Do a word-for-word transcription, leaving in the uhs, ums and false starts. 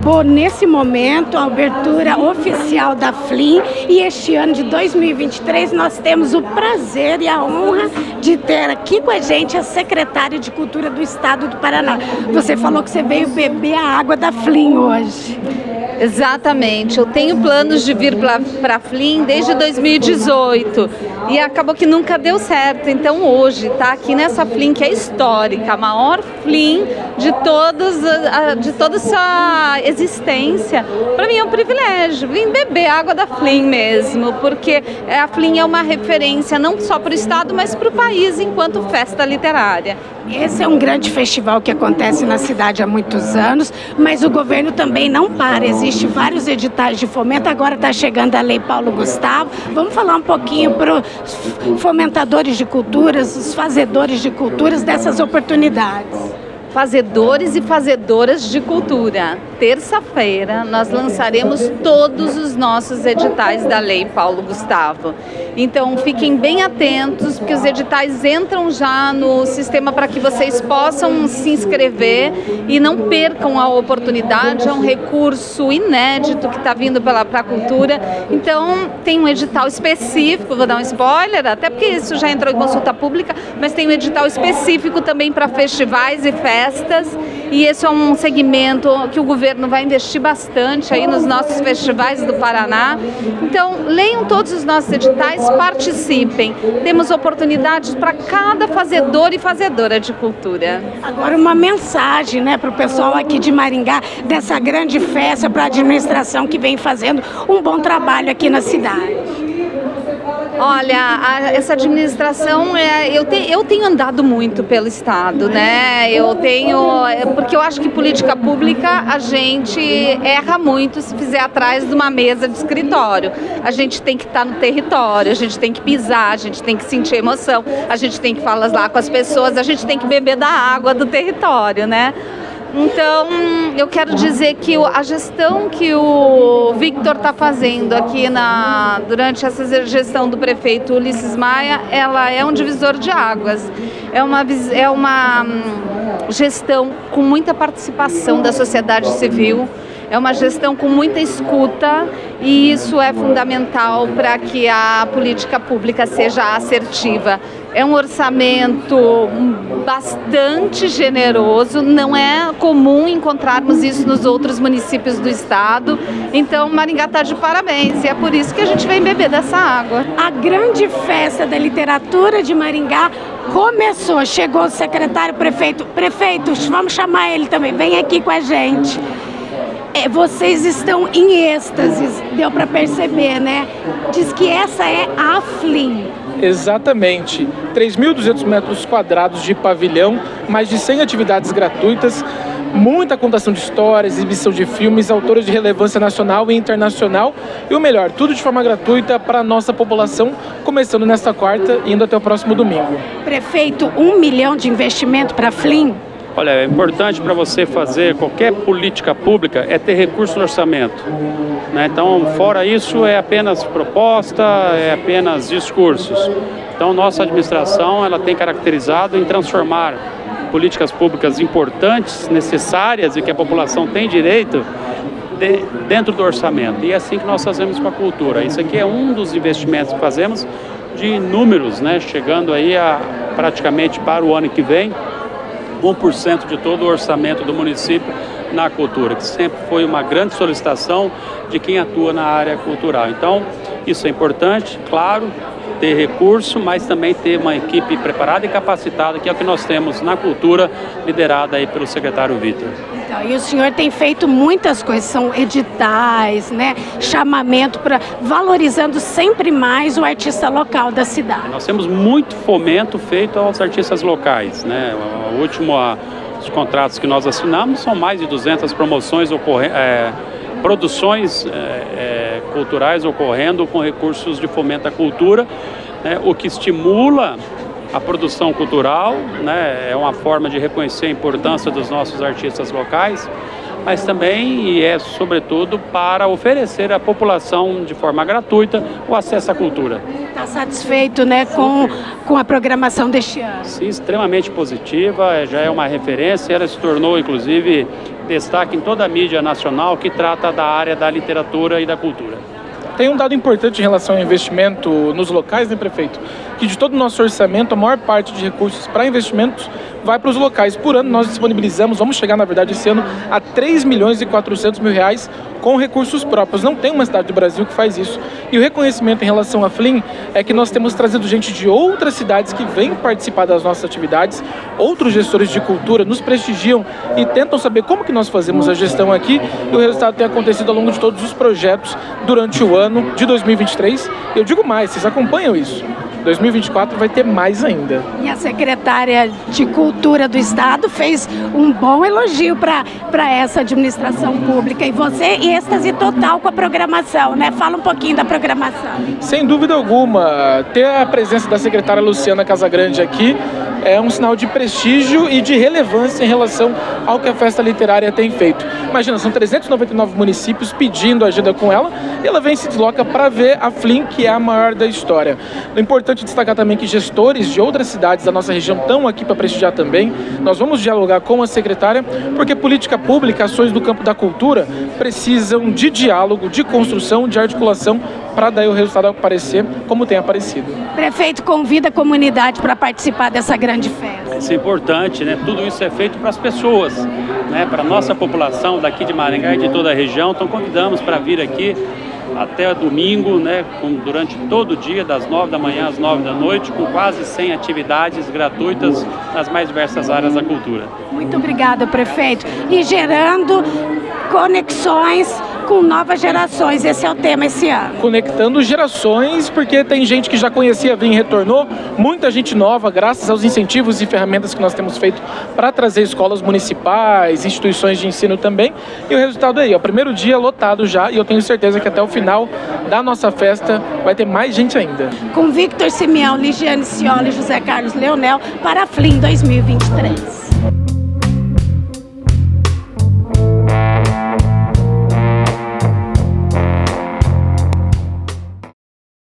acabou nesse momento a abertura oficial da Flim e este ano de dois mil e vinte e três nós temos o prazer e a honra de ter aqui com a gente a secretária de Cultura do Estado do Paraná. Você falou que você veio beber a água da Flim hoje. Exatamente, eu tenho planos de vir para a Flim desde dois mil e dezoito e acabou que nunca deu certo, então hoje tá aqui nessa Flim que é histórica, a maior Flim de, todos, de toda essa existência. Para mim é um privilégio vir beber água da Flim mesmo, porque a Flim é uma referência não só para o estado, mas para o país enquanto festa literária. Esse é um grande festival que acontece na cidade há muitos anos, mas o governo também não para. Existem vários editais de fomento, agora está chegando a Lei Paulo Gustavo. Vamos falar um pouquinho para os fomentadores de culturas, os fazedores de culturas dessas oportunidades. Fazedores e fazedoras de cultura. Terça-feira nós lançaremos todos os nossos editais da Lei Paulo Gustavo. Então fiquem bem atentos, porque os editais entram já no sistema para que vocês possam se inscrever e não percam a oportunidade. É um recurso inédito que está vindo para a cultura. Então tem um edital específico, vou dar um spoiler, até porque isso já entrou em consulta pública, mas tem um edital específico também para festivais e festas. E esse é um segmento que o governo vai investir bastante aí nos nossos festivais do Paraná. Então, leiam todos os nossos editais, participem. Temos oportunidades para cada fazedor e fazedora de cultura. Agora uma mensagem, né, para o pessoal aqui de Maringá, dessa grande festa, para a administração que vem fazendo um bom trabalho aqui na cidade. Olha, a, essa administração, é, eu, te, eu tenho andado muito pelo estado, né? Eu tenho, porque eu acho que política pública a gente erra muito se fizer atrás de uma mesa de escritório. A gente tem que estar no território, a gente tem que pisar, a gente tem que sentir emoção, a gente tem que falar lá com as pessoas, a gente tem que beber da água do território, né? Então, eu quero dizer que a gestão que o Victor está fazendo aqui na, durante essa gestão do prefeito Ulisses Maia, ela é um divisor de águas. É uma, é uma gestão com muita participação da sociedade civil, é uma gestão com muita escuta e isso é fundamental para que a política pública seja assertiva. É um orçamento bastante generoso, não é comum encontrarmos isso nos outros municípios do estado, então Maringá está de parabéns e é por isso que a gente vem beber dessa água. A grande festa da literatura de Maringá começou, chegou o secretário, prefeito, prefeito, vamos chamar ele também, vem aqui com a gente. É, vocês estão em êxtase, deu para perceber, né? Diz que essa é a Flim. Exatamente. três mil e duzentos metros quadrados de pavilhão, mais de cem atividades gratuitas, muita contação de histórias, exibição de filmes, autores de relevância nacional e internacional e o melhor, tudo de forma gratuita para a nossa população, começando nesta quarta e indo até o próximo domingo. Prefeito, um milhão de investimento para a Flim? Olha, é importante para você fazer qualquer política pública é ter recurso no orçamento, né? Então, fora isso, é apenas proposta, é apenas discursos. Então, nossa administração ela tem caracterizado em transformar políticas públicas importantes, necessárias e que a população tem direito de, dentro do orçamento. E é assim que nós fazemos com a cultura. Isso aqui é um dos investimentos que fazemos de inúmeros, né? Chegando aí a praticamente para o ano que vem, um por cento de todo o orçamento do município na cultura, que sempre foi uma grande solicitação de quem atua na área cultural. Então, isso é importante, claro, ter recurso, mas também ter uma equipe preparada e capacitada, que é o que nós temos na cultura, liderada aí pelo secretário Victor. Então, e o senhor tem feito muitas coisas, são editais, né, chamamento para valorizando sempre mais o artista local da cidade. Nós temos muito fomento feito aos artistas locais, né? O último, os contratos que nós assinamos são mais de duzentas promoções ocorrendo, é, produções é, é, culturais ocorrendo com recursos de fomento à cultura, né, o que estimula a produção cultural, né, é uma forma de reconhecer a importância dos nossos artistas locais, mas também e é sobretudo para oferecer à população de forma gratuita o acesso à cultura. Está satisfeito, né, com, com a programação deste ano? Sim, extremamente positiva, já é uma referência, ela se tornou inclusive destaque em toda a mídia nacional que trata da área da literatura e da cultura. Tem um dado importante em relação ao investimento nos locais, né, prefeito? Que de todo o nosso orçamento, a maior parte de recursos para investimentos vai para os locais. Por ano nós disponibilizamos, vamos chegar na verdade esse ano, a três milhões e quatrocentos mil reais com recursos próprios. Não tem uma cidade do Brasil que faz isso. E o reconhecimento em relação à Flim é que nós temos trazido gente de outras cidades que vêm participar das nossas atividades, outros gestores de cultura nos prestigiam e tentam saber como que nós fazemos a gestão aqui, e o resultado tem acontecido ao longo de todos os projetos durante o ano de dois mil e vinte e três. Eu digo mais, vocês acompanham isso. dois mil e vinte e quatro vai ter mais ainda. E a secretária de Cultura do Estado fez um bom elogio para essa administração pública. E você, êxtase total com a programação, né? Fala um pouquinho da programação. Sem dúvida alguma, ter a presença da secretária Luciana Casagrande aqui é um sinal de prestígio e de relevância em relação ao que a Festa Literária tem feito. Imagina, são trezentos e noventa e nove municípios pedindo ajuda com ela, e ela vem e se desloca para ver a Flim, que é a maior da história. É importante destacar também que gestores de outras cidades da nossa região estão aqui para prestigiar também. Nós vamos dialogar com a secretária, porque política pública, ações do campo da cultura, precisam de diálogo, de construção, de articulação, para daí o resultado aparecer como tem aparecido. Prefeito, convida a comunidade para participar dessa grande festa. Isso é importante, né? Tudo isso é feito para as pessoas, né? Para a nossa população daqui de Maringá e de toda a região. Então convidamos para vir aqui até domingo, né? Com, durante todo o dia, das nove da manhã às nove da noite, com quase cem atividades gratuitas nas mais diversas áreas da cultura. Muito obrigada, prefeito. E gerando conexões com novas gerações, esse é o tema esse ano. Conectando gerações, porque tem gente que já conhecia a Flim e retornou, muita gente nova, graças aos incentivos e ferramentas que nós temos feito para trazer escolas municipais, instituições de ensino também, e o resultado é aí, o primeiro dia lotado já, e eu tenho certeza que até o final da nossa festa vai ter mais gente ainda. Com Victor Simeão, Ligiane Scioli e José Carlos Leonel para a Flim dois mil e vinte e três.